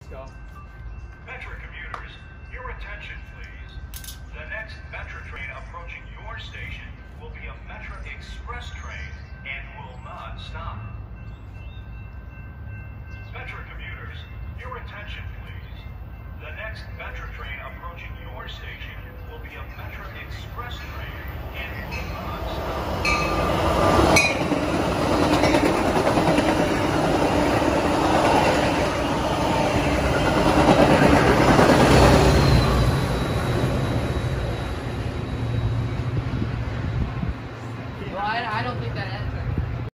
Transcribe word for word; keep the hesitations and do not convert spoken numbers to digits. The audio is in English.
Go. Metra commuters, your attention please. The next Metra train approaching your station will be a Metra Express train and will